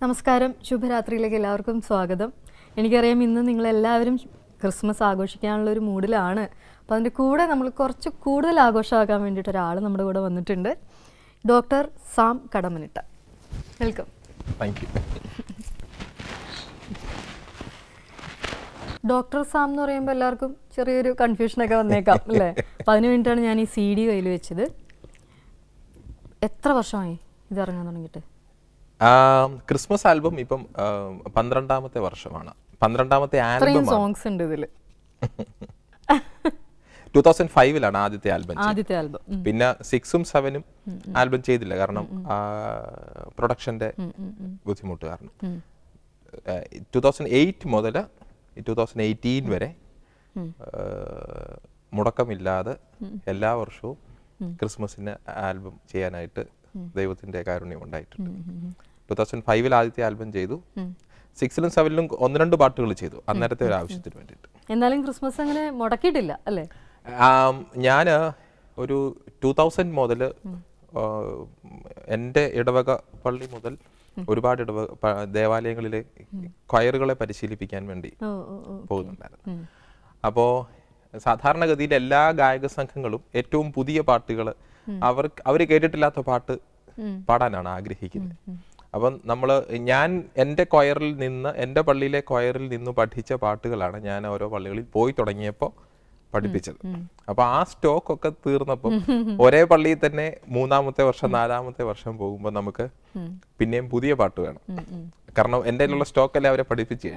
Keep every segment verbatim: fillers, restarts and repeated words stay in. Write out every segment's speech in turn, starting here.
നമസ്കാരം, ശുഭരാത്രിയിലേക്ക് എല്ലാവർക്കും സ്വാഗതം. എനിക്കറിയാം ഇന്ന് നിങ്ങളെല്ലാവരും ക്രിസ്മസ് ആഘോഷിക്കാനുള്ള ഒരു മൂഡിലാണ്. അപ്പോൾ അതിൻ്റെ കൂടെ നമ്മൾ കുറച്ച് കൂടുതൽ ആഘോഷമാക്കാൻ വേണ്ടിയിട്ട് ഒരാൾ നമ്മുടെ കൂടെ വന്നിട്ടുണ്ട്. Doctor Sam Kadammanitta, welcome. Thank you. Doctor Sam എന്ന് പറയുമ്പോൾ എല്ലാവർക്കും ചെറിയൊരു കൺഫ്യൂഷനൊക്കെ വന്നേക്കാം അല്ലേ? അപ്പോൾ അതിന് വേണ്ടിയിട്ടാണ് ഞാൻ ഈ സി ഡി കയ്യിൽ വെച്ചത്. എത്ര വർഷമായി ഇത് ഇറങ്ങാൻ തുടങ്ങിയിട്ട്? ക്രിസ്മസ് ആൽബം ഇപ്പം പന്ത്രണ്ടാമത്തെ വർഷമാണ്. പന്ത്രണ്ടാമത്തെ ആൽബം സോങ്സ് ഉണ്ട് ഇതിൽ. ടൂ തൗസൻഡ് ഫൈവിലാണ് ആദ്യത്തെ ആൽബം. ആദ്യത്തെ ആൽബം പിന്നെ സിക്സും സെവനും ആൽബം ചെയ്തില്ല, കാരണം പ്രൊഡക്ഷന്റെ ബുദ്ധിമുട്ട് കാരണം. ടൂ തൗസൻഡ് എയ്റ്റ് മുതൽ ടൂ തൗസൻഡ് എയ്റ്റീൻ വരെ മുടക്കമില്ലാതെ എല്ലാ വർഷവും ക്രിസ്മസിന് ആൽബം ചെയ്യാനായിട്ട് ദൈവത്തിന്റെ കാരുണ്യം ഉണ്ടായിട്ടുണ്ട്. ടൂ തൗസൻഡ് ഫൈവിൽ ആദ്യത്തെ ആൽബം ചെയ്തു. സിക്സിലും സെവനിലും ഒന്ന് രണ്ട് പാട്ടുകൾ ചെയ്തു അന്നേരത്തെ ഒരു ആവശ്യത്തിന് വേണ്ടിയിട്ട്. എന്നാലും ക്രിസ്മസ് അങ്ങനെ മുടക്കിയിട്ടില്ല അല്ലേ? ഞാൻ ഒരു ടൂ തൗസൻഡ് മുതൽ എൻ്റെ ഇടവക പള്ളി മുതൽ ഒരുപാട് ഇടവക ദേവാലയങ്ങളിലെ ക്വയറുകളെ പരിശീലിപ്പിക്കാൻ വേണ്ടി പോകുന്നുണ്ടായിരുന്നു. അപ്പോൾ സാധാരണഗതിയിൽ എല്ലാ ഗായക സംഘങ്ങളും ഏറ്റവും പുതിയ പാട്ടുകൾ അവർ അവർ കേട്ടിട്ടില്ലാത്ത പാട്ട് പാടാനാണ് ആഗ്രഹിക്കുന്നത്. അപ്പം നമ്മൾ ഞാൻ എൻ്റെ ക്വയറിൽ നിന്ന് എൻ്റെ പള്ളിയിലെ ക്വയറിൽ നിന്ന് പഠിച്ച പാട്ടുകളാണ് ഞാൻ ഓരോ പള്ളികളിൽ പോയി തുടങ്ങിയപ്പോൾ പഠിപ്പിച്ചത്. അപ്പൊ ആ സ്റ്റോക്ക് ഒക്കെ തീർന്നപ്പോൾ ഒരേ പള്ളിയിൽ തന്നെ മൂന്നാമത്തെ വർഷം നാലാമത്തെ വർഷം പോകുമ്പോൾ നമുക്ക് പിന്നെയും പുതിയ പാട്ട് വേണം. കാരണം എൻ്റെ കയ്യിലുള്ള സ്റ്റോക്ക് അല്ലേ അവരെ പഠിപ്പിച്ചു.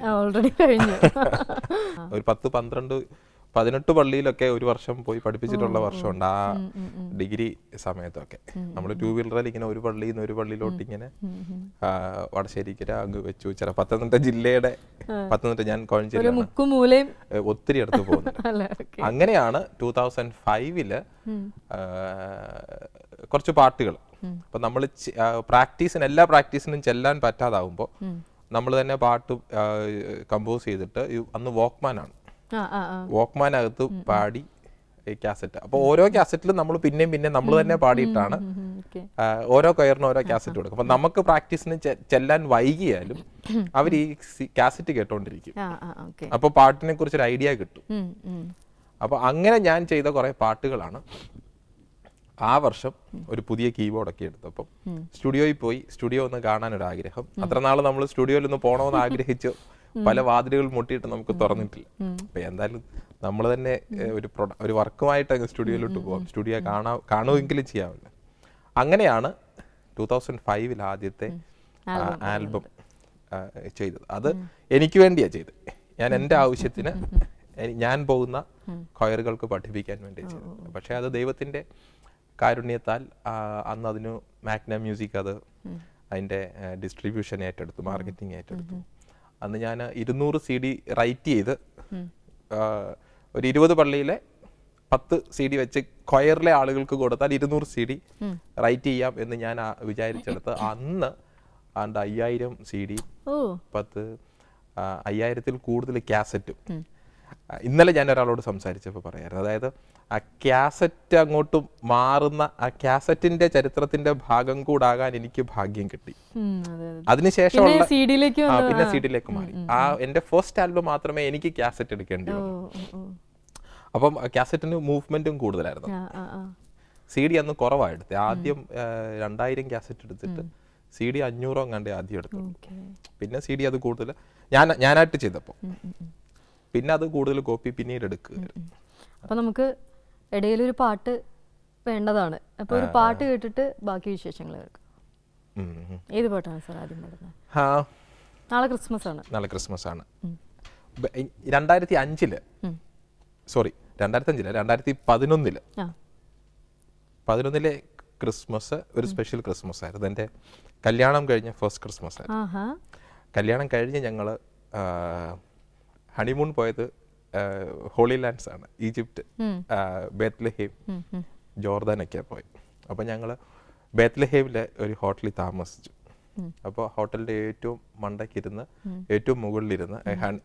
ഒരു പത്ത് പന്ത്രണ്ട് പതിനെട്ട് പള്ളിയിലൊക്കെ ഒരു വർഷം പോയി പഠിപ്പിച്ചിട്ടുള്ള വർഷമുണ്ട് ആ ഡിഗ്രി സമയത്തൊക്കെ. നമ്മൾ ടൂ വീലറിൽ ഇങ്ങനെ ഒരു പള്ളിയിൽ നിന്ന് ഒരു പള്ളിയിലോട്ട് ഇങ്ങനെ വടശ്ശേരിക്കര അങ്ങ് വെച്ചു ചില പത്തനംതിട്ട ജില്ലയുടെ പത്തനംതിട്ട ഞാൻ കോഴഞ്ചേരി ഒത്തിരി അടുത്ത് പോകുന്നുണ്ട്. അങ്ങനെയാണ് ടൂ തൗസൻഡ് ഫൈവില് കുറച്ച് പാട്ടുകൾ അപ്പൊ നമ്മൾ പ്രാക്ടീസിന് എല്ലാ പ്രാക്ടീസിനും ചെല്ലാൻ പറ്റാതാവുമ്പോൾ നമ്മൾ തന്നെ പാട്ട് കമ്പോസ് ചെയ്തിട്ട് അന്ന് വോക്ക്മാനാണ് വോക്ക്മാനകത്ത് പാടി കാസറ്റ്. അപ്പൊ ഓരോ കാസറ്റിലും നമ്മൾ പിന്നെയും പിന്നെ നമ്മൾ തന്നെ പാടിയിട്ടാണ് ഓരോ കയറിനും ഓരോ കാസറ്റ് കൊടുക്കും. അപ്പൊ നമുക്ക് പ്രാക്ടീസിന് ചെല്ലാൻ വൈകിയാലും അവർ ഈ കാസറ്റ് കേട്ടോണ്ടിരിക്കും. അപ്പൊ പാട്ടിനെ കുറിച്ചൊരു ഐഡിയ കിട്ടും. അപ്പൊ അങ്ങനെ ഞാൻ ചെയ്ത കുറെ പാട്ടുകളാണ് ആ വർഷം ഒരു പുതിയ കീബോർഡൊക്കെ എടുത്തപ്പം സ്റ്റുഡിയോയിൽ പോയി സ്റ്റുഡിയോ ഒന്ന് കാണാനൊരു ആഗ്രഹം. അത്ര നാള് നമ്മൾ സ്റ്റുഡിയോയിൽ ഒന്ന് പോകണമെന്ന് ആഗ്രഹിച്ചു പല വാതിലുകൾ മുട്ടിയിട്ട് നമുക്ക് തുറന്നിട്ടില്ല. അപ്പൊ എന്തായാലും നമ്മൾ തന്നെ ഒരു ഒരു വർക്കുമായിട്ട് സ്റ്റുഡിയോയിലോട്ട് പോകാം, സ്റ്റുഡിയോ കാണാ കാണുമെങ്കിലും ചെയ്യാമല്ലോ. അങ്ങനെയാണ് ടൂ തൗസൻഡ് ഫൈവിൽ ആദ്യത്തെ ആൽബം ചെയ്തത്. അത് എനിക്ക് വേണ്ടിയാ ചെയ്തത്. ഞാൻ എൻ്റെ ആവശ്യത്തിന് ഞാൻ പോകുന്ന ക്വയറുകൾക്ക് പഠിപ്പിക്കാൻ വേണ്ടി ചെയ്തത്. പക്ഷെ അത് ദൈവത്തിന്റെ കാരുണ്യത്താൽ അന്ന് അതിന് മാഗ്ന മ്യൂസിക് അത് അതിന്റെ ഡിസ്ട്രിബ്യൂഷൻ ഏറ്റെടുത്തു, മാർക്കറ്റിംഗ് ഏറ്റെടുത്തു. അന്ന് ഞാൻ ഇരുന്നൂറ് സി ഡി റൈറ്റ് ചെയ്ത് ഒരു ഇരുപത് പള്ളിയിലെ പത്ത് സി ഡി വെച്ച് ക്വയറിലെ ആളുകൾക്ക് കൊടുത്താൽ ഇരുന്നൂറ് സി ഡി റൈറ്റ് ചെയ്യാം എന്ന് ഞാൻ വിചാരിച്ചെടുത്ത് അന്ന് ആണ്ട് അയ്യായിരം സി ഡി പത്ത് അയ്യായിരത്തിൽ കൂടുതൽ കാസറ്റും. ഇന്നലെ ഞാൻ ഒരാളോട് സംസാരിച്ചപ്പോൾ പറയാറ്, അതായത് ആ കാസറ്റ് അങ്ങോട്ട് മാറുന്ന ആ കാസറ്റിന്റെ ചരിത്രത്തിന്റെ ഭാഗം കൂടാകാൻ എനിക്ക് ഭാഗ്യം കിട്ടി. അതിനുശേഷമുള്ള പിന്നെ സീഡിലേക്ക് മാറി. ആ എന്റെ ഫസ്റ്റ് ആൽബം മാത്രമേ എനിക്ക് കാസറ്റ് എടുക്കേണ്ടി വന്നു. അപ്പം കാസറ്റിന് മൂവ്മെന്റും കൂടുതലായിരുന്നു. സി ഡി അന്ന് കുറവായെടുത്ത്. ആദ്യം രണ്ടായിരം കാസറ്റ് എടുത്തിട്ട് സി ഡി അഞ്ഞൂറോ കണ്ടേ ആദ്യം എടുത്തു. പിന്നെ സി ഡി അത് കൂടുതൽ ഞാൻ ഞാനായിട്ട് ചെയ്തപ്പോ പിന്നെ അത് കൂടുതൽ കോപ്പി പിന്നീട് എടുക്കുക. അപ്പൊ നമുക്ക് ഇടയിലൊരു പാട്ട് വേണ്ടതാണ്. അപ്പൊ ഒരു പാട്ട് കേട്ടിട്ട് ബാക്കി വിശേഷങ്ങൾ കേൾക്കാം. ഏത് പാട്ടാണ് സാർ ആദ്യം പാടുന്നത്? നാളെ ക്രിസ്മസ് ആണ്. നാളെ ക്രിസ്മസ് ആണ്. രണ്ടായിരത്തി അഞ്ചില് സോറി രണ്ടായിരത്തി അഞ്ചില് രണ്ടായിരത്തി പതിനൊന്നില് പതിനൊന്നിലെ ക്രിസ്മസ് ഒരു സ്പെഷ്യൽ ക്രിസ്മസ് ആയിരുന്നു. എൻ്റെ കല്യാണം കഴിഞ്ഞ ഫസ്റ്റ് ക്രിസ്മസ് ആയിരുന്നു. കല്യാണം കഴിഞ്ഞ് ഞങ്ങള് ഹണിമൂൺ പോയത് ഹോളി ലാൻഡ്സ് ആണ്, ഈജിപ്റ്റ്, ബേത്ലഹേം, ജോർദാനൊക്കെ പോയി. അപ്പൊ ഞങ്ങള് ബേത്ലഹേമിലെ ഒരു ഹോട്ടലിൽ താമസിച്ചു. അപ്പോൾ ഹോട്ടലിന്റെ ഏറ്റവും മണ്ടക്കിരുന്ന് ഏറ്റവും മുകളിലിരുന്ന്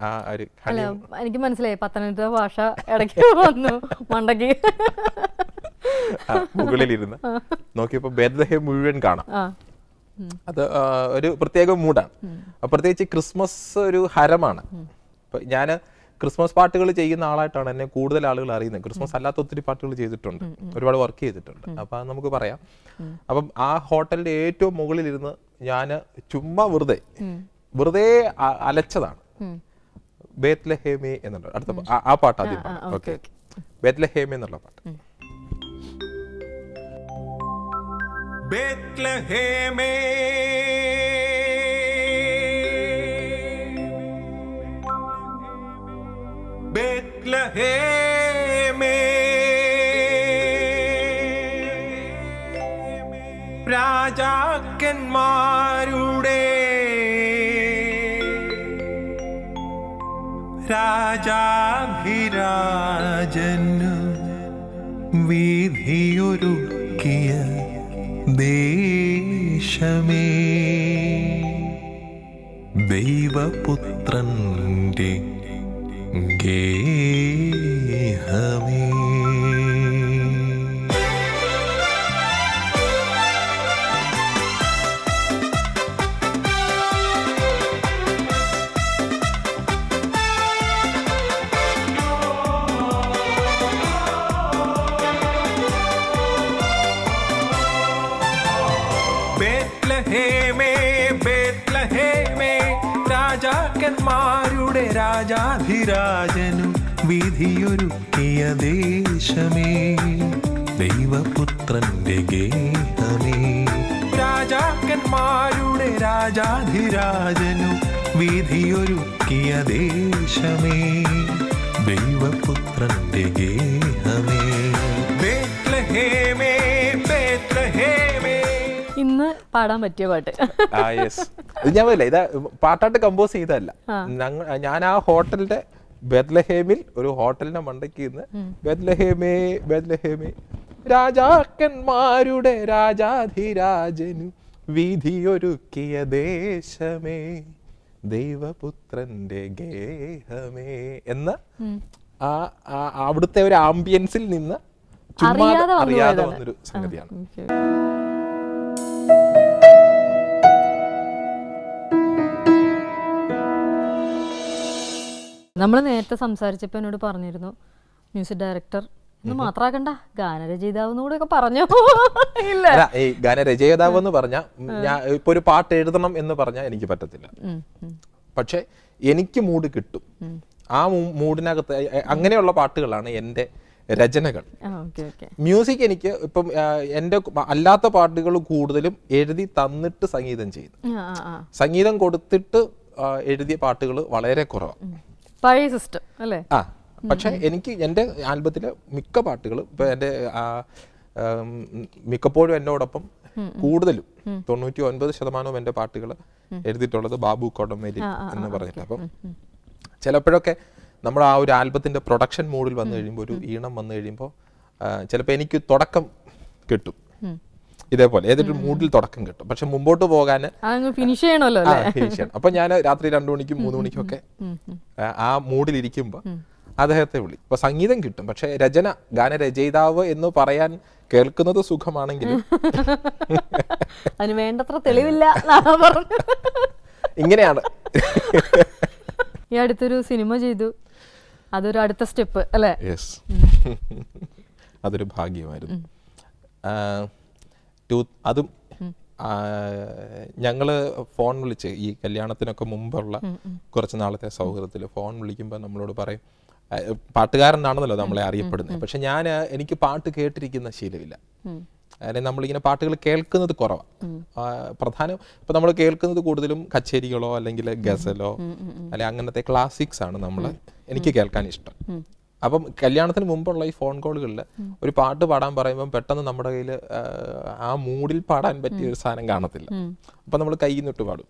എനിക്ക് മനസ്സിലായി പത്തനംതിട്ട ഭാഷ ഇടയ്ക്ക് വന്നു മണ്ടക്ക് മുകളിലിരുന്ന് നോക്കിയപ്പോ ബേത്ലഹേം മുഴുവൻ കാണാം. അത് ഒരു പ്രത്യേക മൂഡാണ്. പ്രത്യേകിച്ച് ക്രിസ്മസ് ഒരു ഹരമാണ്. ഇപ്പം ഞാൻ ക്രിസ്മസ് പാട്ടുകൾ ചെയ്യുന്ന ആളായിട്ടാണ് എന്നെ കൂടുതൽ ആളുകൾ അറിയുന്നത്. ക്രിസ്മസ് അല്ലാത്ത ഒത്തിരി പാട്ടുകൾ ചെയ്തിട്ടുണ്ട്, ഒരുപാട് വർക്ക് ചെയ്തിട്ടുണ്ട്. അപ്പം അത് നമുക്ക് പറയാം. അപ്പം ആ ഹോട്ടലിന്റെ ഏറ്റവും മുകളിലിരുന്ന് ഞാൻ ചുമ്മാ വെറുതെ വെറുതെ അലച്ചതാണ്. ബേത്ലഹേമേ എന്നുള്ള അടുത്ത ആ പാട്ട് ആദ്യം പാടാം. ഓക്കെ, ബേത്ലഹേമേ എന്നുള്ള പാട്ട്. ബേത്ലഹേമേ ബേത്ലഹേമേ രാജാക്കന്മാരുടെ രാജാധിരാജനു വീഥിയൊരുക്കിയ ദേശമേ ദൈവപുത്രന്റെ ഗേഹമേ. ബേത്ലഹേമേ ബേത്ലഹേമേ രാജാക്കന്മാരുടെ രാജാധിരാജനു വിധിയൊരുക്കിയ ദേശമേ ദൈവപുത്രന്റെ ഗേഹമേ. രാജാക്കന്മാരുടെ രാജാധിരാജനു വിധിയൊരുക്കിയ ദേശമേ ദൈവപുത്രന്റെ ഗേഹമേ. ബേത്ലഹേമേ ബേത്ലഹേമേ ഇന്ന് പാടാൻ പറ്റിയ പാട്ട്. ഇത് ഞാൻ പറയില്ല, ഇത് പാട്ടായിട്ട് കമ്പോസ് ചെയ്തതല്ല. ഞാൻ ആ ഹോട്ടലിന്റെ ബേത്ലഹേമിൽ ഒരു ഹോട്ടലിന്റെ മണ്ടയ്ക്ക് ഇന്ന് ബേത്ലഹേമേ ബേത്ലഹേമേ രാജാക്കന്മാരുടെ രാജാധിരാജനു വീഥിയൊരുക്കിയ ദേശമേ ദൈവപുത്രന്റെ ഗേഹമേ എന്ന ആ അവിടുത്തെ ഒരു ആംബിയൻസിൽ നിന്ന് അറിയാതെ വന്നൊരു സംഗതിയാണ്. നമ്മൾ നേരത്തെ സംസാരിച്ചപ്പോൾ എന്നോട് പറഞ്ഞിരുന്നു മ്യൂസിക് ഡയറക്ടർ എന്ന് മാത്രാക്കണ്ട ഗാനരചയിതാവെന്നൂടെ ഒക്കെ പറഞ്ഞു. ഇല്ല, ഈ ഗാനരചയിതാവ് എന്ന് പറഞ്ഞാൽ ഞാൻ ഇപ്പൊ ഒരു പാട്ട് എഴുതണം എന്ന് പറഞ്ഞാൽ എനിക്ക് പറ്റത്തില്ല. പക്ഷെ എനിക്ക് മൂഡ് കിട്ടും. ആ മൂഡിനകത്ത് അങ്ങനെയുള്ള പാട്ടുകളാണ് എൻ്റെ രചനകൾ. മ്യൂസിക് എനിക്ക് ഇപ്പം എൻ്റെ അല്ലാത്ത പാട്ടുകൾ കൂടുതലും എഴുതി തന്നിട്ട് സംഗീതം ചെയ്യുന്നു. സംഗീതം കൊടുത്തിട്ട് എഴുതിയ പാട്ടുകൾ വളരെ കുറവാണ്. പഴയ സിസ്റ്റം അല്ലേ? ആ, പക്ഷെ എനിക്ക് എൻ്റെ ആൽബത്തിലെ മിക്ക പാട്ടുകളും ഇപ്പൊ എൻ്റെ മിക്കപ്പോഴും എന്നോടൊപ്പം കൂടുതലും തൊണ്ണൂറ്റി ഒൻപത് ശതമാനവും എൻ്റെ പാട്ടുകൾ എഴുതിയിട്ടുള്ളത് ബാബു കോടമേലി എന്ന് പറഞ്ഞിട്ട്. അപ്പം ചിലപ്പോഴൊക്കെ നമ്മൾ ആ ഒരു ആൽബത്തിന്റെ പ്രൊഡക്ഷൻ മൂഡിൽ വന്നു കഴിയുമ്പോൾ ഒരു ഈണം വന്നു കഴിയുമ്പോൾ ചിലപ്പോൾ എനിക്ക് തുടക്കം കിട്ടും, ഇതേപോലെ ഏതൊരു മൂഡിൽ തുടക്കം കിട്ടും. പക്ഷെ മുമ്പോട്ട് പോകാൻ ഫിനിഷ് ചെയ്യണമല്ലോ, ഫിനിഷ് ചെയ്യണം. അപ്പൊ ഞാൻ രാത്രി രണ്ടു മണിക്കും മൂന്ന് മണിക്കും ഒക്കെ ആ മൂഡിൽ ഇരിക്കുമ്പോൾ അദ്ദേഹത്തെ വിളി. അപ്പൊ സംഗീതം കിട്ടും, പക്ഷെ രചന ഗാനരചയിതാവ് എന്ന് പറയാൻ കേൾക്കുന്നത് സുഖമാണെങ്കിലും അതിന് വേണ്ടത്ര തെളിവില്ല. ഇങ്ങനെയാണ്. ഈ അടുത്തൊരു സിനിമ ചെയ്തു, അതൊരു അടുത്ത സ്റ്റെപ്പ് അല്ലേ? യെസ്, അതൊരു ഭാഗ്യമായിരുന്നു. അതും ഞങ്ങള് ഫോൺ വിളിച്ച് ഈ കല്യാണത്തിനൊക്കെ മുമ്പുള്ള കുറച്ച് നാളത്തെ സൗഹൃദത്തിൽ ഫോൺ വിളിക്കുമ്പോൾ നമ്മളോട് പറയും, പാട്ടുകാരനാണെന്നല്ലോ നമ്മളെ അറിയപ്പെടുന്നത്. പക്ഷെ ഞാൻ എനിക്ക് പാട്ട് കേട്ടിരിക്കുന്ന ശീലമില്ല. അതായത് നമ്മളിങ്ങനെ പാട്ടുകൾ കേൾക്കുന്നത് കുറവാണ്. പ്രധാനം ഇപ്പൊ നമ്മൾ കേൾക്കുന്നത് കൂടുതലും കച്ചേരികളോ അല്ലെങ്കിൽ ഗസലോ അല്ലെ അങ്ങനത്തെ ക്ലാസിക്സ് ആണ് നമ്മൾ എനിക്ക് കേൾക്കാൻ ഇഷ്ടം. അപ്പം കല്യാണത്തിന് മുമ്പുള്ള ഈ ഫോൺ കോളുകളിൽ ഒരു പാട്ട് പാടാൻ പറയുമ്പോൾ പെട്ടെന്ന് നമ്മുടെ കയ്യിൽ ആ മൂഡിൽ പാടാൻ പറ്റിയ ഒരു സാധനം കാണത്തില്ല. അപ്പൊ നമ്മൾ കൈ നിന്നിട്ട് പാടും.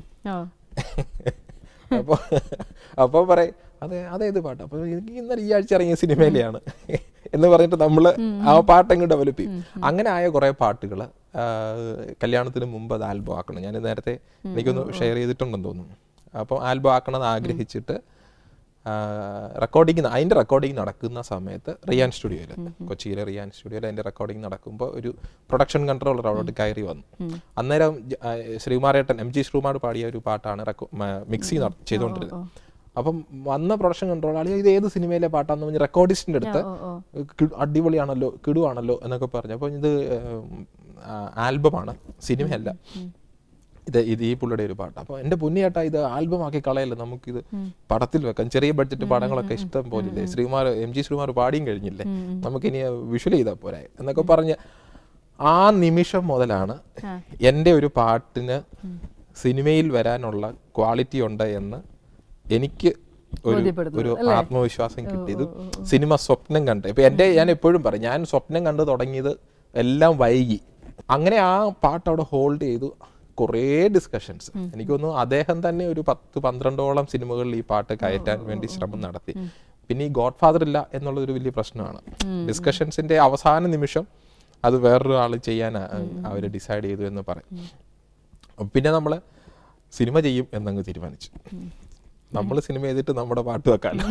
അപ്പൊ അപ്പൊ പറയും അതെ അതേത് പാട്ട്, അപ്പൊ എനിക്ക് ഇന്നലെ ഈ ആഴ്ച ഇറങ്ങിയ സിനിമയിലെയാണ് എന്ന് പറഞ്ഞിട്ട് നമ്മള് ആ പാട്ടങ്ങ് ഡെവലപ്പ് ചെയ്യും. അങ്ങനെ ആയ കുറെ പാട്ടുകൾ കല്യാണത്തിന് മുമ്പ് അത് ആൽബം ആക്കണം. ഞാൻ നേരത്തെ എനിക്കൊന്ന് ഷെയർ ചെയ്തിട്ടുണ്ടെന്ന് തോന്നുന്നു. അപ്പോൾ ആൽബം ആക്കണമെന്ന് ആഗ്രഹിച്ചിട്ട് റെക്കോർഡിങ് അതിൻ്റെ റെക്കോർഡിങ് നടക്കുന്ന സമയത്ത് റിയാൻ സ്റ്റുഡിയോയിൽ, കൊച്ചിയിലെ റിയാൻ സ്റ്റുഡിയോയിൽ അതിൻ്റെ റെക്കോർഡിങ് നടക്കുമ്പോൾ ഒരു പ്രൊഡക്ഷൻ കൺട്രോളർ അവിടോട്ട് കയറി വന്നു. അന്നേരം ശ്രീകുമാരേട്ടൻ എം ജി ശ്രീകുമാർ പാടിയ ഒരു പാട്ടാണ് മിക്സി ചെയ്തുകൊണ്ടിരുന്നത്. അപ്പം വന്ന പ്രൊഡക്ഷൻ കൺട്രോൾ ആളി ഇത് ഏത് സിനിമയിലെ പാട്ടാന്ന് പറഞ്ഞ് റെക്കോർഡിസ്റ്റിൻ്റെ അടുത്ത് അടിപൊളിയാണല്ലോ കിടുവാണല്ലോ എന്നൊക്കെ പറഞ്ഞു. അപ്പോൾ ഇത് ആൽബമാണ്, സിനിമയല്ല, ഇത് ഇത് ഈ പുള്ളിയുടെ ഒരു പാട്ട്. അപ്പോൾ എൻ്റെ പുണ്യേട്ടാ ഇത് ആൽബം ആക്കി കളയല്ലേ, നമുക്കിത് പടത്തിൽ വെക്കാം, ചെറിയ ബഡ്ജറ്റ് പടങ്ങളൊക്കെ ഇഷ്ടം പോലില്ലേ, ശ്രീകുമാർ എം ജി ശ്രീകുമാർ പാടിയും കഴിഞ്ഞില്ലേ, നമുക്കിനി വിഷ്വൽ ചെയ്താൽ പോരാ എന്നൊക്കെ പറഞ്ഞ് ആ നിമിഷം മുതലാണ് എൻ്റെ ഒരു പാട്ടിന് സിനിമയിൽ വരാനുള്ള ക്വാളിറ്റി ഉണ്ട് എന്ന് എനിക്ക് ഒരു ഒരു ആത്മവിശ്വാസം കിട്ടിയത്. സിനിമ സ്വപ്നം കണ്ട് ഇപ്പൊ എൻ്റെ ഞാൻ എപ്പോഴും പറയും, ഞാൻ സ്വപ്നം കണ്ട് തുടങ്ങിയത് എല്ലാം വൈകി. അങ്ങനെ ആ പാട്ട് അവിടെ ഹോൾഡ് ചെയ്തു. കുറേ ഡിസ്കഷൻസ്, എനിക്ക് തോന്നുന്നു അദ്ദേഹം തന്നെ ഒരു പത്ത് പന്ത്രണ്ടോളം സിനിമകളിൽ ഈ പാട്ട് കയറ്റാൻ വേണ്ടി ശ്രമം നടത്തി. പിന്നെ ഈ ഗോഡ് ഫാദർ ഇല്ല എന്നുള്ളതൊരു വലിയ പ്രശ്നമാണ്. ഡിസ്കഷൻസിന്റെ അവസാന നിമിഷം അത് വേറൊരു ആൾ ചെയ്യാൻ അവർ ഡിസൈഡ് ചെയ്തു എന്ന് പറയും. പിന്നെ നമ്മൾ സിനിമ ചെയ്യും എന്നങ്ങ് തീരുമാനിച്ചു. നമ്മൾ സിനിമ ചെയ്തിട്ട് നമ്മുടെ പാട്ട് വെക്കാമല്ലോ.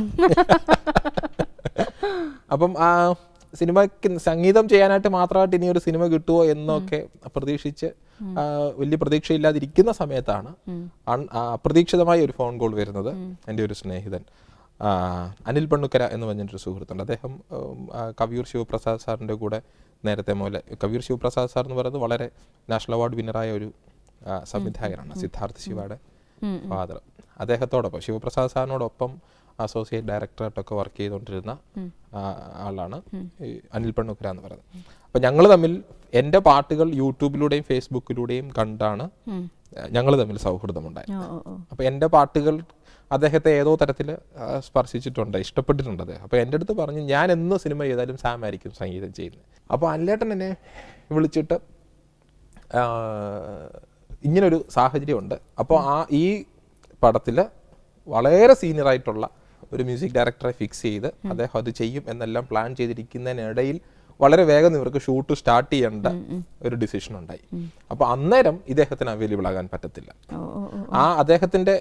അപ്പം ആ സിനിമയ്ക്ക് സംഗീതം ചെയ്യാനായിട്ട് മാത്രമായിട്ട് ഇനി ഒരു സിനിമ കിട്ടുമോ എന്നൊക്കെ പ്രതീക്ഷിച്ച് വലിയ പ്രതീക്ഷയില്ലാതിരിക്കുന്ന സമയത്താണ് അപ്രതീക്ഷിതമായ ഒരു ഫോൺ കോൾ വരുന്നത്. എൻ്റെ ഒരു സ്നേഹിതൻ അനിൽ പണ്ണുക്കര എന്ന് പറഞ്ഞിട്ടൊരു സുഹൃത്തുണ്ട്. അദ്ദേഹം കവിയൂർ ശിവപ്രസാദ് സാറിൻ്റെ കൂടെ നേരത്തെ മുതലേ, കവിയൂർ ശിവപ്രസാദ് സാർ എന്ന് പറയുന്നത് വളരെ നാഷണൽ അവാർഡ് വിന്നറായ ഒരു സംവിധായകനാണ്, സിദ്ധാർത്ഥ് ശിവയുടെ ഫാദർ. അദ്ദേഹത്തോടൊപ്പം ശിവപ്രസാദ് സാറിനോടൊപ്പം അസോസിയേറ്റ് ഡയറക്ടറായിട്ടൊക്കെ വർക്ക് ചെയ്തുകൊണ്ടിരുന്ന ആളാണ് അനിൽ പണ്ണുക്കര എന്ന് പറയുന്നത്. അപ്പൊ ഞങ്ങൾ തമ്മിൽ എൻ്റെ പാട്ടുകൾ യൂട്യൂബിലൂടെയും ഫേസ്ബുക്കിലൂടെയും കണ്ടാണ് ഞങ്ങൾ തമ്മിൽ സൗഹൃദമുണ്ടായത്. അപ്പൊ എൻ്റെ പാട്ടുകൾ അദ്ദേഹത്തെ ഏതോ തരത്തിൽ സ്പർശിച്ചിട്ടുണ്ട്, ഇഷ്ടപ്പെട്ടിട്ടുണ്ട് അദ്ദേഹം. അപ്പൊ എൻ്റെ അടുത്ത് പറഞ്ഞു, ഞാൻ എന്ന് സിനിമ ചെയ്താലും സാം ആയിരിക്കും സംഗീതം ചെയ്യുന്നത്. അപ്പോൾ അനിലേട്ടൻ എന്നെ വിളിച്ചിട്ട് ഇങ്ങനൊരു സാഹചര്യമുണ്ട്, അപ്പോൾ ആ ഈ പടത്തിൽ വളരെ സീനിയറായിട്ടുള്ള ഒരു മ്യൂസിക് ഡയറക്ടറെ ഫിക്സ് ചെയ്ത് അദ്ദേഹം അത് ചെയ്യും എന്നെല്ലാം പ്ലാൻ ചെയ്തിരിക്കുന്നതിനിടയിൽ വളരെ വേഗം ഇവർക്ക് ഷൂട്ട് സ്റ്റാർട്ട് ചെയ്യേണ്ട ഒരു ഡിസിഷൻ ഉണ്ടായി. അപ്പൊ അന്നേരം ഇദ്ദേഹത്തിന് അവൈലബിൾ ആകാൻ പറ്റത്തില്ല. ആ അദ്ദേഹത്തിന്റെ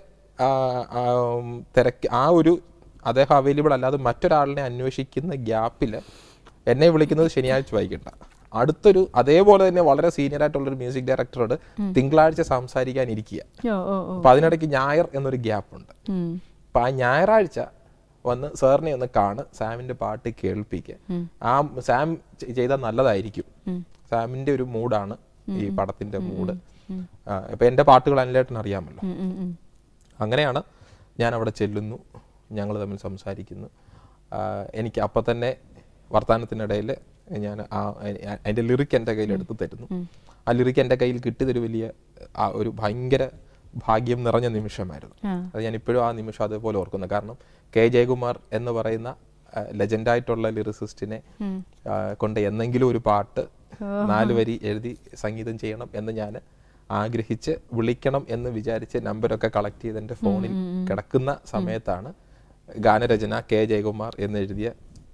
തിരക്ക് ആ ഒരു അദ്ദേഹം അവൈലബിൾ അല്ലാതെ മറ്റൊരാളിനെ അന്വേഷിക്കുന്ന ഗ്യാപ്പിൽ എന്നെ വിളിക്കുന്നത് ശനിയാഴ്ച വൈകിട്ട. അടുത്തൊരു അതേപോലെ തന്നെ വളരെ സീനിയർ ആയിട്ടുള്ളൊരു മ്യൂസിക് ഡയറക്ടറോട് തിങ്കളാഴ്ച സംസാരിക്കാനിരിക്കുക. അപ്പൊ അതിനിടയ്ക്ക് ഞായർ എന്നൊരു ഗ്യാപ്പ് ഉണ്ട്. അപ്പൊ ആ ഞായറാഴ്ച വന്ന് സാറിനെ ഒന്ന് കാണ്, സാമിന്റെ പാട്ട് കേൾപ്പിക്കുക. ആ സാം ചെയ്താൽ നല്ലതായിരിക്കും, സാമിന്റെ ഒരു മൂഡാണ് ഈ പടത്തിന്റെ മൂഡ്. ഇപ്പൊ എന്റെ പാട്ടുകൾ അനിലേട്ടന് അറിയാമല്ലോ. അങ്ങനെയാണ് ഞാൻ അവിടെ ചെല്ലുന്നു, ഞങ്ങൾ തമ്മിൽ സംസാരിക്കുന്നു. എനിക്ക് അപ്പം തന്നെ വർത്തമാനത്തിനിടയിൽ ഞാൻ ആ അതിൻ്റെ ലിറിക്ക് എൻ്റെ കയ്യിൽ എടുത്ത് തരുന്നു. ആ ലിറിക്ക് എൻ്റെ കയ്യിൽ കിട്ടിയതൊരു വലിയ ആ ഒരു ഭയങ്കര ഭാഗ്യം നിറഞ്ഞ നിമിഷമായിരുന്നു. അത് ഞാൻ ഇപ്പോഴും ആ നിമിഷം അതേപോലെ ഓർക്കുന്നു. കാരണം കെ ജയകുമാർ എന്ന് പറയുന്ന ലെജൻഡായിട്ടുള്ള ലിറിസിസ്റ്റിനെ കൊണ്ട് എന്നെങ്കിലും ഒരു പാട്ട് നാല് വരി എഴുതി സംഗീതം ചെയ്യണം എന്ന് ഞാൻ ആഗ്രഹിച്ച് വിളിക്കണം എന്ന് വിചാരിച്ച് നമ്പരൊക്കെ കളക്ട് ചെയ്ത് എൻ്റെ ഫോണിൽ കിടക്കുന്ന സമയത്താണ് ഗാനരചന കെ ജയകുമാർ എന്ന് എഴുതിയ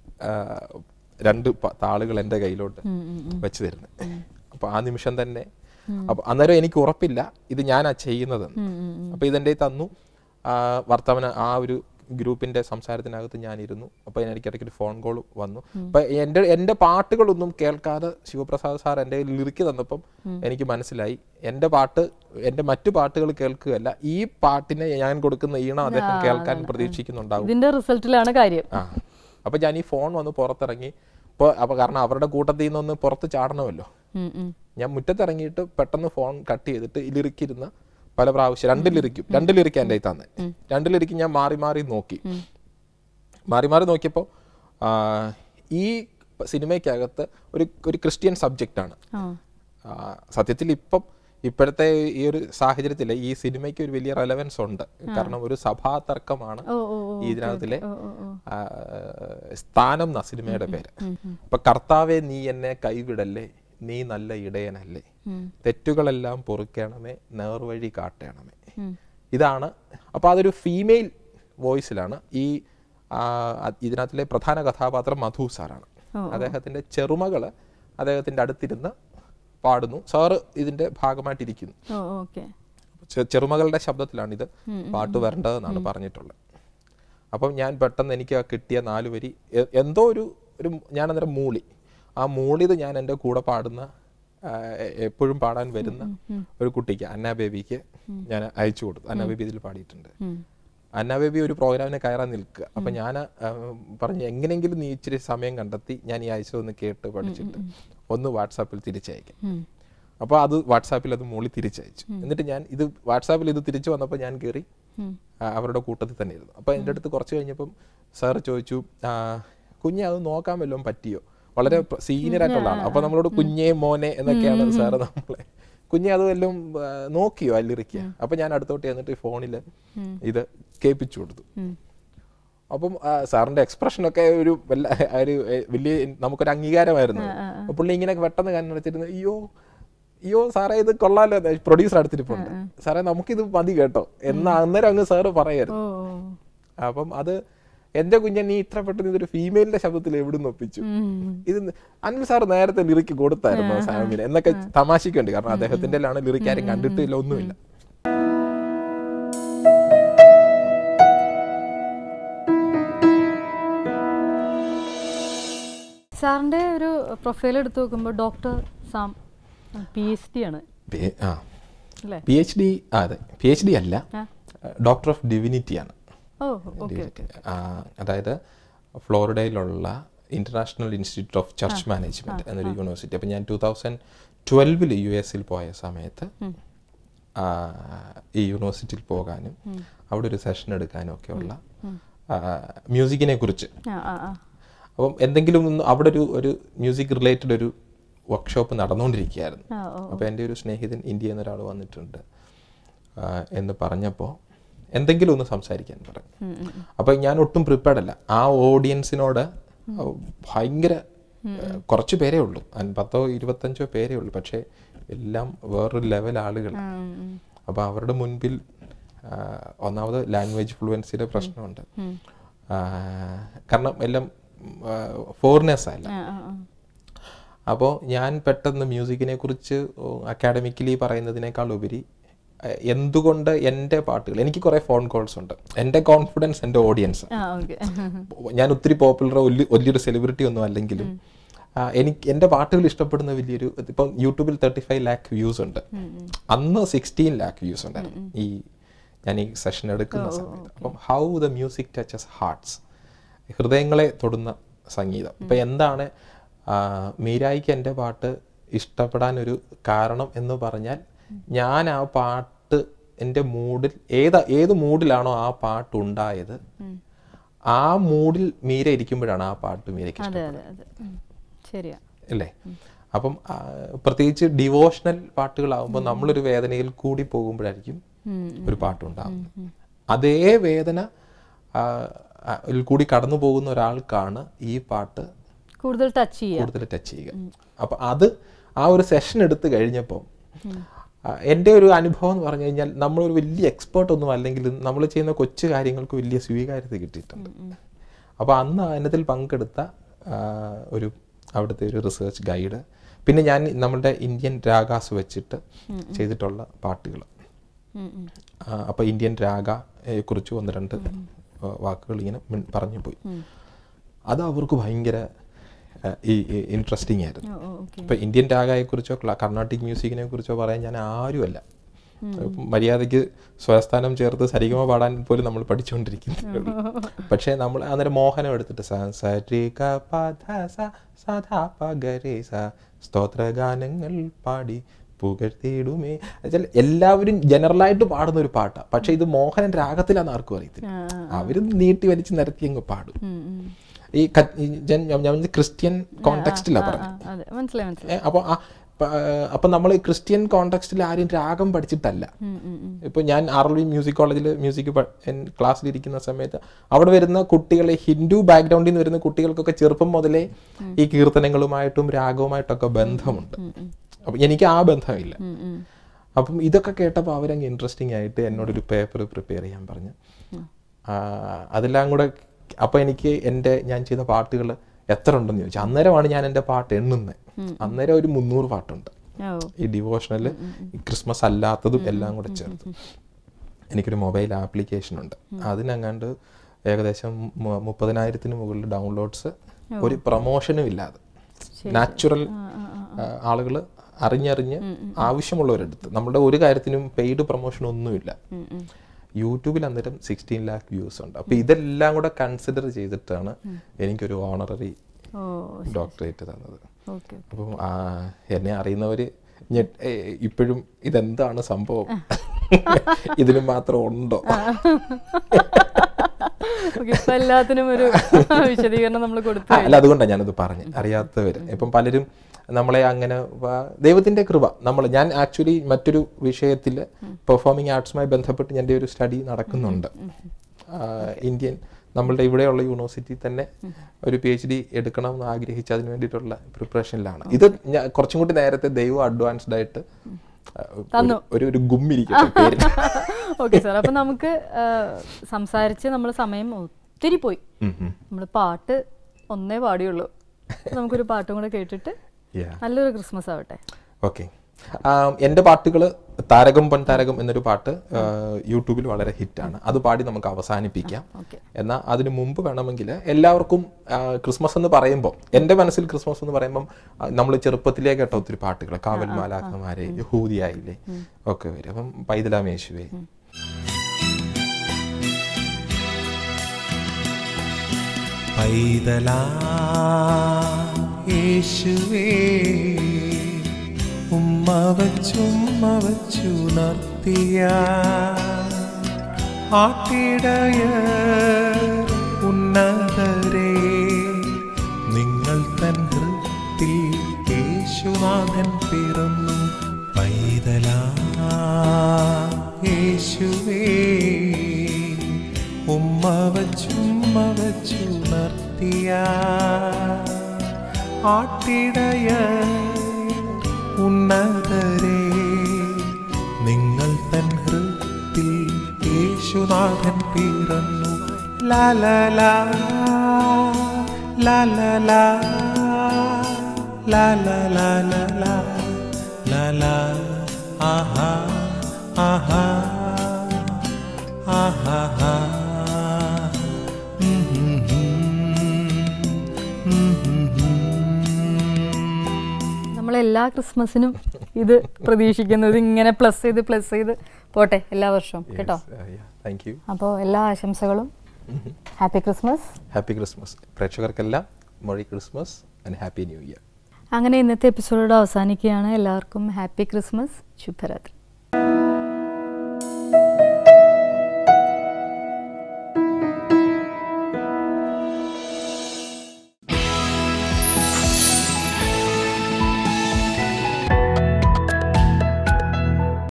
രണ്ട് താളുകൾ എൻ്റെ കയ്യിലോട്ട് വെച്ച് തരുന്നത്. അപ്പൊ ആ നിമിഷം തന്നെ അപ്പൊ അന്നേരം എനിക്ക് ഉറപ്പില്ല ഇത് ഞാനാ ചെയ്യുന്നത്. അപ്പൊ ഇതെന്റെ തന്നു. വർത്തമാന ആ ഒരു ഗ്രൂപ്പിന്റെ സംസാരത്തിനകത്ത് ഞാനിരുന്നു. അപ്പൊ എനിക്കിടയ്ക്ക് ഒരു ഫോൺ കോൾ വന്നു. അപ്പൊ എൻ്റെ എൻ്റെ പാട്ടുകളൊന്നും കേൾക്കാതെ ശിവപ്രസാദ് സാർ എൻ്റെ ലിറിക്ക് തന്നപ്പം എനിക്ക് മനസ്സിലായി എൻ്റെ പാട്ട് എൻ്റെ മറ്റു പാട്ടുകൾ കേൾക്കുകയല്ല, ഈ പാട്ടിനെ ഞാൻ കൊടുക്കുന്ന ഈണം അദ്ദേഹം കേൾക്കാൻ പ്രതീക്ഷിക്കുന്നുണ്ടാവും. ഇതിന്റെ റിസൾട്ടിലാണ് കാര്യം. ആ അപ്പൊ ഞാൻ ഈ ഫോൺ വന്ന് പുറത്തിറങ്ങി. ഇപ്പൊ അപ്പൊ കാരണം അവരുടെ കൂട്ടത്തിൽ നിന്നൊന്ന് പുറത്ത് ചാടണമല്ലോ. ഞാൻ മുറ്റത്തിറങ്ങിയിട്ട് പെട്ടെന്ന് ഫോൺ കട്ട് ചെയ്തിട്ട് ലിറിക്കിരുന്ന പല പ്രാവശ്യം രണ്ട് ലിറിക്കും രണ്ട് ലിറിക്ക് എൻ്റെ തന്നെ രണ്ട് ലിറിക്ക് ഞാൻ മാറി മാറി നോക്കി മാറി മാറി നോക്കിയപ്പോൾ ഈ സിനിമയ്ക്കകത്ത് ഒരു ഒരു ക്രിസ്ത്യൻ സബ്ജക്റ്റാണ്. സത്യത്തിൽ ഇപ്പം ഇപ്പോഴത്തെ ഈ ഒരു സാഹചര്യത്തിൽ ഈ സിനിമയ്ക്ക് ഒരു വലിയ റെലവൻസ് ഉണ്ട്. കാരണം ഒരു സഭാ തർക്കമാണ് ഈ ഇതിനകത്തിലെ സ്ഥാനം എന്ന സിനിമയുടെ പേര്. അപ്പൊ കർത്താവെ നീ എന്നെ കൈവിടല്ലേ, നീ നല്ല ഇടയനല്ലേ, തെറ്റുകളെല്ലാം പൊറുക്കണമേ, നേർവഴി കാട്ടണമേ. ഇതാണ്. അപ്പൊ അതൊരു ഫീമെയിൽ വോയിസിലാണ്. ഈ ഇതിനകത്തിലെ പ്രധാന കഥാപാത്രം മധു സാറാണ്. അദ്ദേഹത്തിന്റെ ചെറുമകള് അദ്ദേഹത്തിന്റെ അടുത്തിരുന്ന് പാടുന്നു. സാറ് ഇതിന്റെ ഭാഗമായിട്ടിരിക്കുന്നു. ചെറുമകളുടെ ശബ്ദത്തിലാണ് ഇത് പാട്ട് വരേണ്ടതെന്നാണ് പറഞ്ഞിട്ടുള്ളത്. അപ്പം ഞാൻ പെട്ടെന്ന് എനിക്ക് ആ കിട്ടിയ നാല് വരി എ- എന്തോ ഒരു ഒരു ഞാൻ അന്നേരം മൂളി. ആ മൂളിയത് ഞാൻ എൻ്റെ കൂടെ പാടുന്ന ആ, എ- എപ്പോഴും പാടാൻ വരുന്ന ഒരു കുട്ടിക്ക്, അന്ന ബേബിക്ക് ഞാൻ അയച്ചു കൊടുത്തു. അന്ന ബേബി ഇതിൽ പാടിയിട്ടുണ്ട്. അന്ന ബേബി ഒരു പ്രോഗ്രാമിന് കയറാൻ നിൽക്കുക. അപ്പം ഞാൻ ആ, പറഞ്ഞു എങ്ങനെയെങ്കിലും നീ ഇച്ചിരി സമയം കണ്ടെത്തി ഞാൻ ഈ അയച്ചതൊന്ന് കേട്ട് പഠിച്ചിട്ട് ഒന്ന് വാട്സാപ്പിൽ തിരിച്ചയക്കാം. അപ്പോൾ അത് വാട്സാപ്പിൽ അത് മൂളി തിരിച്ചയച്ചു. എന്നിട്ട് ഞാൻ ഇത് വാട്സാപ്പിൽ ഇത് തിരിച്ചു വന്നപ്പോൾ ഞാൻ കയറി ആ, അവരുടെ കൂട്ടത്തിൽ തന്നെ ഇരുന്നു. അപ്പോൾ എൻ്റെ അടുത്ത് കുറച്ച് കഴിഞ്ഞപ്പം സാറ് ചോദിച്ചു, ആ, കുഞ്ഞെ അത് നോക്കാൻ വല്ലതും പറ്റിയോ? വളരെ സീനിയർ ആയിട്ടുള്ള ആളാണ്. അപ്പോൾ നമ്മളോട് കുഞ്ഞേ മോനെ എന്നൊക്കെയാണ് സാറ് നമ്മളെ. കുഞ്ഞെ അത് വല്ലതും ആ, നോക്കിയോ ആ ലിറിക്ക്? അപ്പം ഞാൻ അടുത്തോട്ട് ചെന്നിട്ട് ഫോണിൽ ഇത് കേൾപ്പിച്ചു കൊടുത്തു. അപ്പം സാറിന്റെ എക്സ്പ്രഷനൊക്കെ ഒരു വല്ല ഒരു വലിയ നമുക്കൊരു അംഗീകാരമായിരുന്നു. അപ്പൊ പുള്ളി ഇങ്ങനെ പെട്ടെന്ന് കണ്ണടച്ചിരുന്നു, അയ്യോ അയ്യോ സാറേ ഇത് കൊള്ളാലോ, പ്രൊഡ്യൂസർ അടുത്തിരിപ്പുണ്ട്, സാറേ നമുക്കിത് മതി കേട്ടോ എന്നാ അന്നേരം അങ്ങ് സാറ് പറയായിരുന്നു. അപ്പം അത് എന്റെ കുഞ്ഞൻ നീ ഇത്ര പെട്ടെന്ന് ഇതൊരു ഫീമെയിലിന്റെ ശബ്ദത്തിൽ എവിടുന്ന് ഒപ്പിച്ചു, ഇത് അനിൽ സാർ നേരത്തെ ലിറിക്ക് കൊടുത്തായിരുന്നു സാമിന് എന്നൊക്കെ തമാശക്കുണ്ട്. കാരണം അദ്ദേഹത്തിന്റെ ആണ് ലിറിക്ക് ആരും കണ്ടിട്ടില്ല, ഒന്നുമില്ല. സാറിന്റെ ഒരു പ്രൊഫൈൽ എടുത്ത് നോക്കുമ്പോൾ doctor Sam P H D ആണ്. പി എച്ച് ഡി അതെ, പി എച്ച് ഡി അല്ല, ഡോക്ടർ ഓഫ് ഡിവിനിറ്റി ആണ്. അതായത് ഫ്ലോറിഡയിലുള്ള international institute of church management എന്നൊരു യൂണിവേഴ്സിറ്റി. അപ്പം ഞാൻ ടൂ തൗസൻഡ് ട്വൽവിൽ യു എസിൽ പോയ സമയത്ത് ഈ യൂണിവേഴ്സിറ്റിയിൽ പോകാനും അവിടെ ഒരു സെഷൻ എടുക്കാനും ഒക്കെയുള്ള മ്യൂസിക്കിനെ കുറിച്ച്, അപ്പം എന്തെങ്കിലും ഒന്ന് അവിടെ ഒരു ഒരു മ്യൂസിക് റിലേറ്റഡ് ഒരു വർക്ക്ഷോപ്പ് നടന്നുകൊണ്ടിരിക്കുകയായിരുന്നു. അപ്പോൾ എൻ്റെ ഒരു സ്നേഹിതൻ ഇന്ത്യയിൽ നിന്ന് ഒരാൾ വന്നിട്ടുണ്ട് എന്ന് പറഞ്ഞപ്പോൾ എന്തെങ്കിലും ഒന്ന് സംസാരിക്കാൻ പറഞ്ഞു. അപ്പം ഞാൻ ഒട്ടും പ്രിപ്പയർഡ് അല്ല. ആ ഓഡിയൻസിനോട് ഭയങ്കര കുറച്ച് പേരേ ഉള്ളൂ, പത്തോ ഇരുപത്തഞ്ചോ പേരേ ഉള്ളൂ, പക്ഷേ എല്ലാം വേറൊരു ലെവൽ ആളുകൾ. അപ്പോൾ അവരുടെ മുൻപിൽ ഒന്നാമത് ലാംഗ്വേജ് ഫ്ലുവൻസിയുടെ പ്രശ്നമുണ്ട്, കാരണം എല്ലാം ഫോറിനേഴ്സ് അല്ല. അപ്പോൾ ഞാൻ പെട്ടെന്ന് മ്യൂസിക്കിനെ കുറിച്ച് അക്കാഡമിക്കലി പറയുന്നതിനേക്കാൾ ഉപരി എന്തുകൊണ്ട് എൻ്റെ പാട്ടുകൾ, എനിക്ക് കുറേ ഫോൺ കോൾസ് ഉണ്ട്, എൻ്റെ കോൺഫിഡൻസ് എൻ്റെ ഓഡിയൻസ്. ഞാൻ ഒത്തിരി പോപ്പുലറോ വലിയൊരു സെലിബ്രിറ്റി ഒന്നും അല്ലെങ്കിലും എനിക്ക് എൻ്റെ പാട്ടുകൾ ഇഷ്ടപ്പെടുന്ന വലിയൊരു, ഇപ്പം യൂട്യൂബിൽ തേർട്ടി ഫൈവ് ലാക്ക് വ്യൂസ് ഉണ്ട്, അന്ന് സിക്സ്റ്റീൻ ലാക്ക് വ്യൂസ് ഉണ്ടായിരുന്നു ഈ ഞാൻ ഈ സെഷൻ എടുക്കുന്ന സമയത്ത്. അപ്പം how the music touches hearts, ഹൃദയങ്ങളെ തൊടുന്ന സംഗീതം. ഇപ്പം എന്താണ് മീരായിക്ക് എൻ്റെ പാട്ട് ഇഷ്ടപ്പെടാനൊരു കാരണം എന്ന് പറഞ്ഞാൽ, ഞാൻ ആ പാട്ട് എൻ്റെ മൂഡിൽ ഏതാ ഏത് മൂഡിലാണോ ആ പാട്ട് ഉണ്ടായത്, ആ മൂഡിൽ മീര ഇരിക്കുമ്പോഴാണ് ആ പാട്ട് മീരയ്ക്ക് ശരിയാ അല്ലേ. അപ്പം പ്രത്യേകിച്ച് ഡിവോഷണൽ പാട്ടുകളാകുമ്പോൾ നമ്മളൊരു വേദനയിൽ കൂടി പോകുമ്പോഴായിരിക്കും ഒരു പാട്ടുണ്ടാകുന്നത്. അതേ വേദന കൂടി കടന്നു പോകുന്ന ഒരാൾക്കാണ് ഈ പാട്ട് കൂടുതൽ ടച്ച് ചെയ്യുക കൂടുതൽ ടച്ച് ചെയ്യുക. അപ്പം അത് ആ ഒരു സെഷൻ എടുത്ത് കഴിഞ്ഞപ്പോൾ എൻ്റെ ഒരു അനുഭവം എന്ന് പറഞ്ഞു കഴിഞ്ഞാൽ, നമ്മളൊരു വലിയ എക്സ്പേർട്ട് ഒന്നും അല്ലെങ്കിലും നമ്മൾ ചെയ്യുന്ന കൊച്ചു കാര്യങ്ങൾക്ക് വലിയ സ്വീകാര്യത കിട്ടിയിട്ടുണ്ട്. അപ്പോൾ അന്ന് അതിനത്തിൽ പങ്കെടുത്ത ഒരു അവിടുത്തെ ഒരു റിസർച്ച് ഗൈഡ്, പിന്നെ ഞാൻ നമ്മളുടെ ഇന്ത്യൻ രാഗാസ് വെച്ചിട്ട് ചെയ്തിട്ടുള്ള പാട്ടുകൾ, അപ്പോൾ ഇന്ത്യൻ രാഗയെ കുറിച്ച് ഒന്ന് രണ്ട് വാക്കുകൾ ഇങ്ങനെ പറഞ്ഞു പോയി. അത് അവർക്ക് ഭയങ്കര ഈ ഇൻട്രസ്റ്റിംഗ് ആയിരുന്നു. ഇപ്പം ഇന്ത്യൻ രാഗയെക്കുറിച്ചോ കർണാട്ടിക് മ്യൂസിക്കിനെ കുറിച്ചോ പറയാൻ ഞാൻ ആരുമല്ല. മര്യാദയ്ക്ക് സ്വരസ്ഥാനം ചേർത്ത് സരിഗമ പാടാൻ പോലും നമ്മൾ പഠിച്ചുകൊണ്ടിരിക്കുന്നു. പക്ഷേ നമ്മൾ അന്നേരം മോഹനം എടുത്തിട്ട് സ്തോത്രഗാനങ്ങൾ പാടി പുകഴ്ത്തിയിടുമേ, എല്ലാവരും ജനറലായിട്ട് പാടുന്ന ഒരു പാട്ടാണ്. പക്ഷെ ഇത് മോഹനൻ രാഗത്തിലാന്ന് ആർക്കും അറിയത്തില്ല. അവര് നീട്ടി വലിച്ച് നിരത്തി അങ്ങ് പാടും. ഈ ക്രിസ്ത്യൻ കോണ്ടെക്സ്റ്റിലാണ് പറഞ്ഞത്. അപ്പൊ അപ്പൊ നമ്മൾ ക്രിസ്ത്യൻ കോണ്ടെക്സ്റ്റിൽ ആരും രാഗം പഠിച്ചിട്ടല്ല. ഇപ്പൊ ഞാൻ ആർ എൽ വി മ്യൂസിക് കോളേജിൽ മ്യൂസിക് ക്ലാസ്സിലിരിക്കുന്ന സമയത്ത് അവിടെ വരുന്ന കുട്ടികളെ, ഹിന്ദു ബാക്ക്ഗ്രൗണ്ടിൽ നിന്ന് വരുന്ന കുട്ടികൾക്കൊക്കെ ചെറുപ്പം മുതലേ ഈ കീർത്തനങ്ങളുമായിട്ടും രാഗവുമായിട്ടൊക്കെ ബന്ധമുണ്ട്. അപ്പം എനിക്ക് ആ ബന്ധമില്ല. അപ്പം ഇതൊക്കെ കേട്ടപ്പോൾ അവരങ്ങ് ഇൻട്രസ്റ്റിംഗ് ആയിട്ട് എന്നോടൊരു പേപ്പർ പ്രിപ്പയർ ചെയ്യാൻ പറഞ്ഞു. അതെല്ലാം കൂടെ അപ്പം എനിക്ക് എൻ്റെ ഞാൻ ചെയ്ത പാട്ടുകൾ എത്ര ഉണ്ടെന്ന് ചോദിച്ചു. അന്നേരമാണ് ഞാൻ എൻ്റെ പാട്ട് എണ്ണുന്നത്. അന്നേരം ഒരു മുന്നൂറ് പാട്ടുണ്ട്, ഈ ഡിവോഷണൽ, ക്രിസ്മസ് അല്ലാത്തതും എല്ലാം കൂടെ ചേർത്ത്. എനിക്കൊരു മൊബൈൽ ആപ്ലിക്കേഷൻ ഉണ്ട്, അതിനങ്ങാണ്ട് ഏകദേശം മു- മുപ്പതിനായിരത്തിന് മുകളിൽ ഡൗൺലോഡ്സ്, ഒരു പ്രൊമോഷനും ഇല്ലാതെ നാച്ചുറൽ ആളുകൾ അറിഞ്ഞറിഞ്ഞ് ആവശ്യമുള്ളവരെടുത്ത്. നമ്മുടെ ഒരു കാര്യത്തിനും പെയ്ഡ് പ്രൊമോഷൻ ഒന്നുമില്ല. യൂട്യൂബിൽ അന്നേരം സിക്സ്റ്റീൻ ലാക്ക് വ്യൂസ് ഉണ്ട്. അപ്പോൾ ഇതെല്ലാം കൂടെ കൺസിഡർ ചെയ്തിട്ടാണ് എനിക്കൊരു ഓണററി ഡോക്ടറേറ്റ് തന്നത്. അപ്പം എന്നെ അറിയുന്നവർ ഇപ്പോഴും ഇതെന്താണ് സംഭവം, ഇതിന് മാത്രം ഉണ്ടോ? എല്ലാത്തിനും ഒരു വിശദീകരണം നമ്മൾ കൊടുത്തു. അല്ല, അതുകൊണ്ടാണ് ഞാനത് പറഞ്ഞു. അറിയാത്തവര് ഇപ്പം പലരും നമ്മളെ അങ്ങനെ ദൈവത്തിന്റെ കൃപ നമ്മൾ ഞാൻ ആക്ച്വലി മറ്റൊരു വിഷയത്തിൽ പെർഫോമിംഗ് ആർട്സുമായി ബന്ധപ്പെട്ട് എൻ്റെ ഒരു സ്റ്റഡി നടക്കുന്നുണ്ട്. ഇന്ത്യൻ നമ്മളുടെ ഇവിടെയുള്ള യൂണിവേഴ്സിറ്റി തന്നെ ഒരു പി എച്ച് ഡി എടുക്കണം എന്ന് ആഗ്രഹിച്ച് അതിന് വേണ്ടിയിട്ടുള്ള പ്രിപ്പറേഷനിലാണ്. ഇത് കുറച്ചും കൂടി നേരത്തെ ദൈവം അഡ്വാൻസ്ഡ് ആയിട്ട് ഒരു ഒരു ഗുമ്മിരിക്കും. ഓക്കെ സാർ, അപ്പൊ നമുക്ക് സംസാരിച്ച് നമ്മൾ സമയം ഒത്തിരി പോയി. നമ്മൾ പാട്ട് ഒന്നേ പാടിയുള്ളൂ. നമുക്കൊരു പാട്ടും കൂടെ കേട്ടിട്ട് നല്ലൊരു ക്രിസ്മസ് ആവട്ടെ. ഓക്കെ, എൻ്റെ പാട്ടുകൾ താരകം പൊൻ താരകം എന്നൊരു പാട്ട് യൂട്യൂബിൽ വളരെ ഹിറ്റാണ്. അത് പാടി നമുക്ക് അവസാനിപ്പിക്കാം. എന്നാൽ അതിന് മുമ്പ് വേണമെങ്കിൽ എല്ലാവർക്കും ക്രിസ്മസ് എന്ന് പറയുമ്പോൾ എൻ്റെ മനസ്സിൽ ക്രിസ്മസ് എന്ന് പറയുമ്പം നമ്മൾ ചെറുപ്പത്തിലേ കേട്ട ഒത്തിരി പാട്ടുകൾ, കാവൽ മാലാഖമാരെ, യഹൂദിയായില്ലേ ഒക്കെ വരും. അപ്പം പൈതലാമേശുവേ, പൈതലാ യേശുവേ, ഉമ്മ വച്ചുമ്മ വച്ചുണർത്തിയ ആട്ടിടയ ഉന്നതരേ, നിങ്ങൾ തൻ ഹൃത്തിൽ യേശുനാഥൻ പിറന്നു. പൈതലാ യേശുവേ, ഉമ്മ വച്ചുമ്മ വച്ചുണർത്തിയ ആട്ടിടയ ഉന്നതരേ, നിങ്ങൾ തൻ ഹൃത്തിൽ യേശുനാഥൻ പിറന്നു. ലാലാ ലാലാ ലാലാ ലാലാ ആഹാ ആഹാ ആഹാ. നമ്മളെല്ലാ ക്രിസ്മസിനും ഇത് പ്രതീക്ഷിക്കുന്നത് ഇങ്ങനെ പ്ലസ് ചെയ്ത് പ്ലസ് ചെയ്ത് പോട്ടെ എല്ലാ വർഷവും കേട്ടോ. അപ്പോൾ എല്ലാ ആശംസകളും. Happy Christmas. ഹാപ്പി ക്രിസ്മസ് പ്രേക്ഷകർക്കെല്ലാം. Merry Christmas and happy new year. അങ്ങനെ ഇന്നത്തെ എപ്പിസോഡ് അവസാനിക്കുകയാണ്. എല്ലാവർക്കും ഹാപ്പി ക്രിസ്മസ്, ശുഭരാത്രി.